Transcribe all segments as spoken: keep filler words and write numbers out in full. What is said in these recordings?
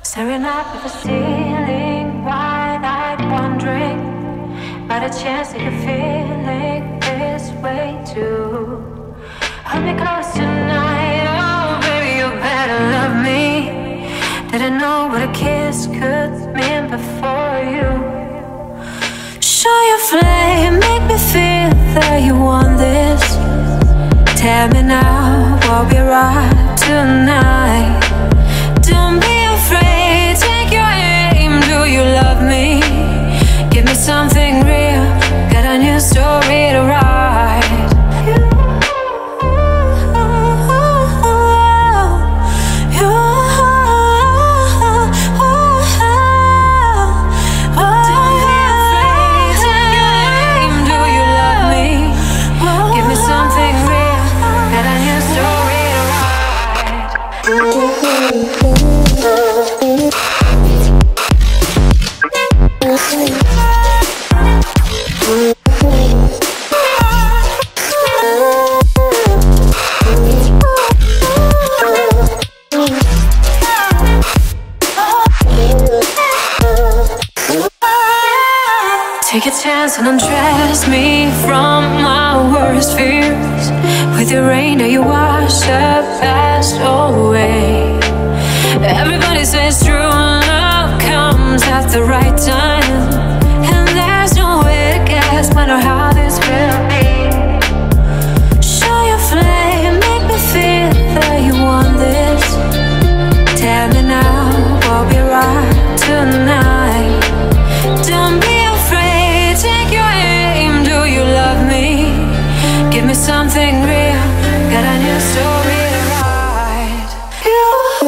Staring up at the ceiling, wide-eyed, wondering about a chance that you're feeling this way too. Hold me close tonight, oh baby, you better love me. Didn't know what a kiss could mean before you. Show your flame, make me feel that you want this. Tell me now what we're right tonight. Don't be afraid, take your aim. Do you love me? Give me something real, got a new story to write. You, you, don't be afraid, take your aim. Do you love me? Give me something real, got a new story to write. Take a chance and undress me from my worst fears. With your rain, now you wash the past away. Everybody says true love comes at the right time, and there's no way to guess when or how this will be. Show your flame, make me feel that you want this. Tell me now what we're right tonight. Don't be afraid, take your aim. Do you love me? Give me something real, got a new story to write. You.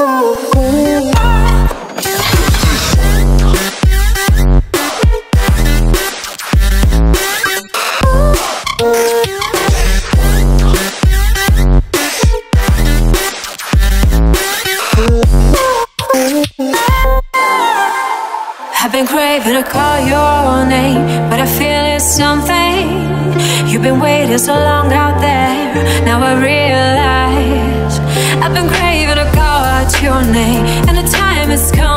I've been craving to call your name, but I feel it's something. You've been waiting so long out there, now I realize I've been craving to call out your name, and the time has come.